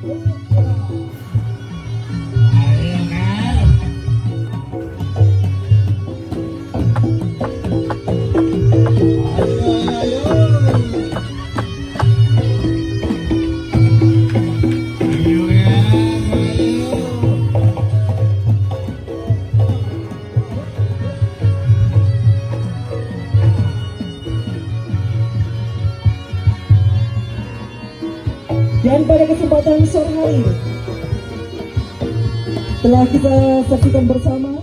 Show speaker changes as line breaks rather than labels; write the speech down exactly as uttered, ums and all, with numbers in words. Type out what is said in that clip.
Dan pada kesempatan sore hari ini telah kita saksikan bersama